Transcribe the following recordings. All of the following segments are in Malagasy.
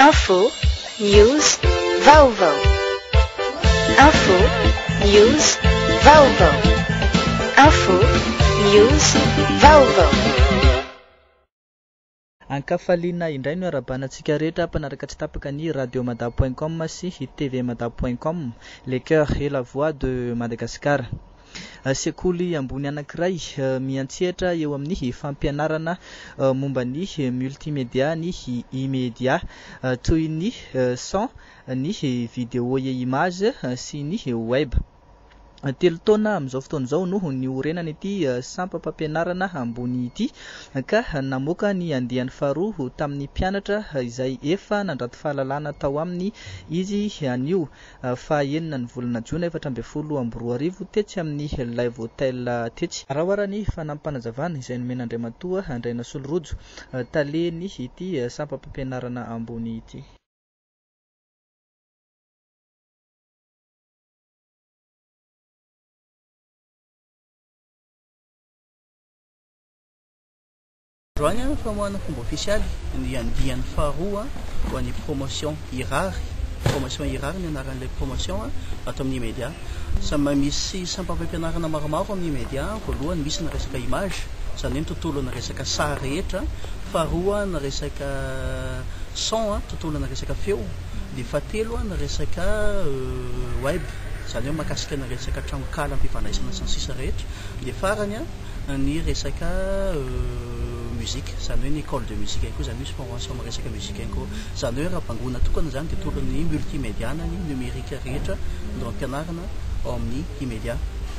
Info, news, vaovao. Info, news, vaovao. Info, news, vaovao. Ankafaliana indray no arabanantsika rehetra mpanaraka tsy tapaka ny radiomada.com sy tvmada.com, les cœurs et la voix de Madagascar. Sekoly ambony anankiray miantsehatra eo amin'ny fampianarana momba ny multimédia ny immédia toy ny son, ny vidéo et image sy ny web. Telo taona amin'izao fotoana izao no niorenana ity sampam-pampianarana ambony ity ka namoaka ny andiany faharoa tamin'ny mpianatra izay efa nandrato fahalalana tao aminy izy anio fahaenina ny volana Jona 2024 tetsy amin'ny Live Hotel tetsy. Raha ny fanampanazavana izay nomen'Andriamatoa Andriana Solorojo taleny ity sampam-pampianarana ambony ity. Androany famoahana fomba ofisialy ny andiany faharoa ho an'ny promotion irary. Promotion irary ny anaran'ilay promotion ato amin'ny média. Samy misy sampam-pampianarana maromaro amin'ny média. Voalohany misy ny resaka image, izany hoe tontolo ny resaka sary rehetra. Faharoa ny resaka son, tontolo ny resaka feo. Dia fahatelo ny resaka web, izany hoe mahakasika ny resaka tranokala ampifandraisana sy ny sisa rehetra. Dia farany ny resaka musique, izany hoe ny école de musique koa izany misy formation amin'ny resaka musique koa. Izany hoe raha bangona tokana izany dia tolon'ny multimédia na ny numérique rehetra no ampianarana ao amin'ny immédia.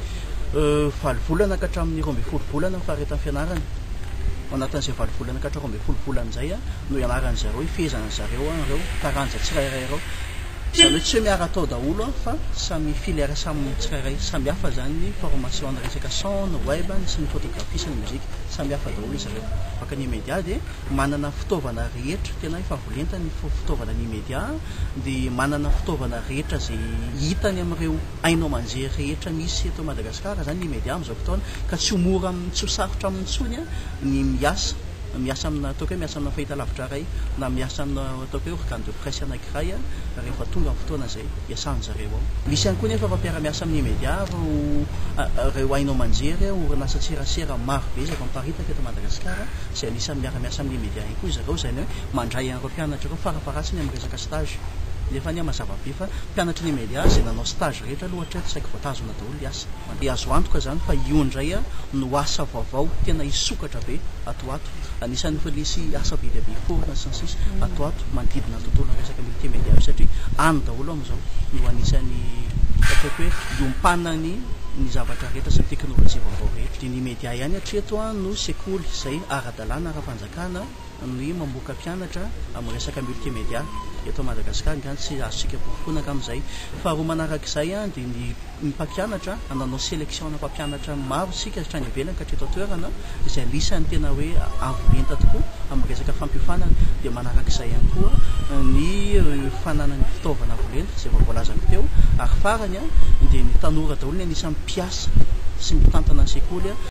7 volana ka hatramin'ny 12 volana faharetan'ny fianarana. Ao anatin'izay 7 volana ka hatramin'ny 12 volana izay no ianaran'ny zareo ifezana zareo ireo taranja tsirairay ireo. Izany hoe tsy hoe miara atao daholo fa samy filière samy tsirairay samy hafa zany ny formation ny resaka son, ny web sy ny photographie sy ny musique samy hafa daholo izy ireo. Baka ny média dia manana fitaovana rehetra tena efa volenta ny fitaovana ny média dia manana fitaovana rehetra izay hitany amin'ireo hainao manjery rehetra misy eto Madagasikara zany ny média amin'izao fotoana ka tsy mora tsy sarotra amin'ny tsony ny miasa amina ataoko hoe miasa amina fahitalavitra iray na miasa amina ataoko hoe organe de presse anankiray rehefa tonga amin'ny fotoana izay iasany zareo ao. Misy ihany koa nefa fampiara-miasa amin'ny média ireo hainao manjery orinasa tserasera maro be izay miparitaka eto Madagasikara izay anisany miara-miasa amin'ny média ihany koa zareo izany hoe mandray an'ireo mpianatra ireo faraparatsiny amin'ny resaka stage. Nefa ny mazava be fa mpianatra ny média izay nanao stage rehetra lohatra tsy saika voatazona daholo iasa. Dia azo antoka zany fa io indray no asa vaovao tena isokatra be atoato. Anisan'ny fa lisy asa be dia be forona sy ny sisa atoato manodidina tontolo resaka multimédia satria any daholo amin'izao no anisan'ny ataoko hoe iompanany ny zavatra rehetra sy ny teknôlôjia vaovao rehetra. Dia ny média ihany hatreto no sekoly izay ara-dalàna ara-panjakana ny mamoaka mpianatra amin'ny resaka multimédia eto Madagasikara ngany tsy azontsika pofofonaka amin'izay. Faharoa manarak'izay dia ny mpampianatra nanao sélection na mpampianatra maro sika hatrany ivelany ka hatreto toerana izay anisan'ny tena hoe avolenta tokoa amin'ny resaka fampiofanana. Dia manarak'izay ihany koa ny fananany fitaovana avolenta izay voalazako teo. Ary farany dia ny tanora daholo ny anisan'ny mpiasa sy mitantana ny sekoly